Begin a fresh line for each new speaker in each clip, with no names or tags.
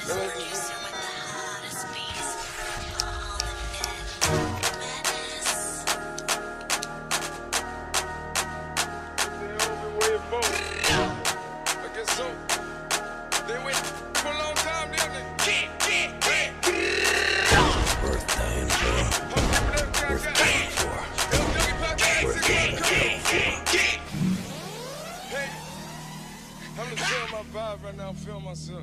Right now, feel myself.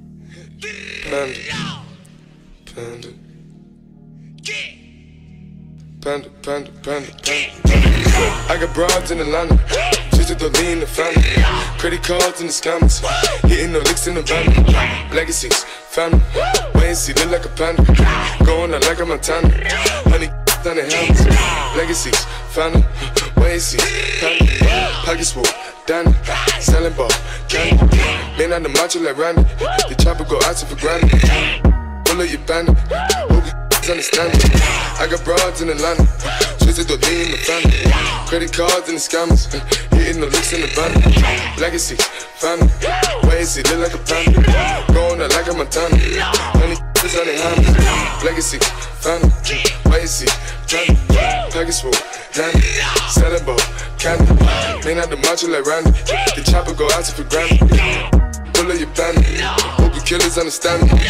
Panda. I got broads in Atlanta, just to lean the family. Credit cards in the scammers, hitting the licks in the van. Legacies, family, wait and see, look like a panda. Going out like a Montana, honey on the helmets. Legacies, family, wait and see, panda. Pockets full, Danny, selling ball, candy. Man on the macho like Randy, the chopper go out for granted. Pull up your bandit, hope you understand it. I got broads in Atlanta, twisted the lean in the family. Credit cards and the scammers, hitting the licks in the van. Legacy, family, wait and see, look like a panda. Going out like a Montana, honey on the helmets. Legacy, family, wait and see, panda. Pockets full, Danny, selling ball, candy. Man out the macho like Randy, the chopper go out for granted. Pull up your bandit, hope you killers understand me.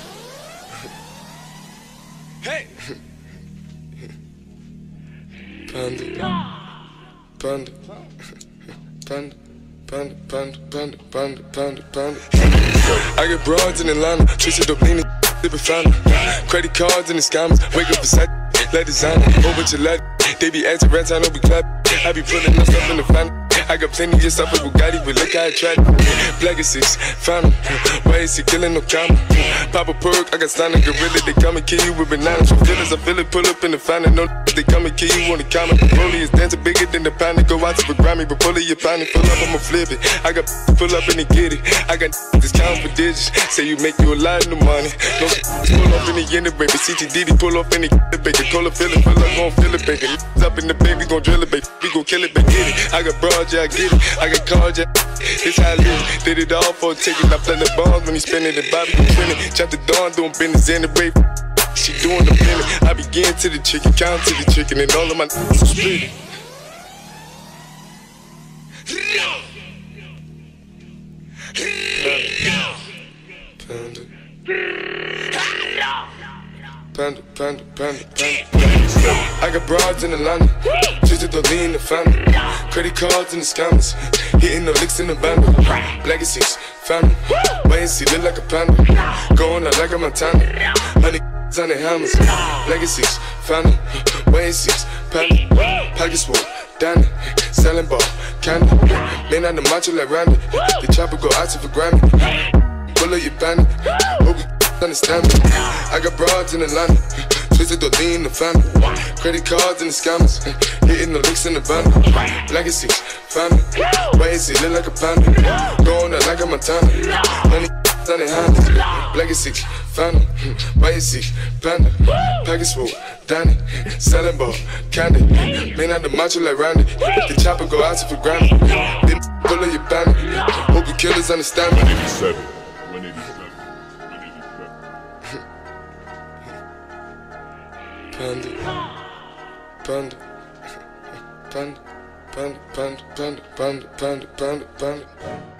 Hey! Panda. I get broads in Atlanta, twisted the lean, dip it family. Credit cards and the scammers, wake up beside, let designer, whole bunch of lead. They be acting rats, I know we clap. I be pulling up stuff in the family. I got plenty of stuff with Bugatti, but look how I tried. Legacies, family, why is he killing no comma? Pop a perk, I got standing gorilla, they come and kill you with bananas. From feelings, I feel it, pull up in the family. No, they come and kill you on the comment. Rollie is dancing bigger than the pound. Go out to the Grammy, but pull it, your pound, pull up, I'ma flip it. I got pull up and they get it. I got discount for digits, say you make you a lot of money. No, pull up in the end of baby, CTD, pull up in the baby, call it, feel it, pull up, gon' feel it, baby. Up in the baby, gon' drill it, baby, we gon' kill it, baby, get it. I got broad, yeah, I get it. I got cards, yeah, it's how I live. Did it all for a ticket. I play the bombs when he spinning the Bobby trending. Chop the dawn, doing business in the rape. She doing the blending. I begin to the chicken, count to the chicken, and all of my niggas are split. Panda. I got broads in Atlanta, just to lean in the family. Credit cards and the scammers, hitting the licks in the van. Legacies, family, wait and see, look like a panda. Going out like a Montana, honey on the helmets. Legacies, family, wait and see, panda. Pockets full, Danny, selling ball, candy. Man on the macho like Randy, the chopper go out for granted. Pull up your bandit, hope you understand me. I got broads in Atlanta, twisted the lean in the family. Credit cards and the scammers, hitting the licks in the van. Legacies, family, wait and see, look like a panda. Going out like a Montana, honey on the hands. Legacies, family, wait and see, panda. Pockets full, Danny, selling ball, candy. Man out the macho like Randy, the chopper go out for granted. Then pull up your bandit, hope you killers understand me. 187. Panda.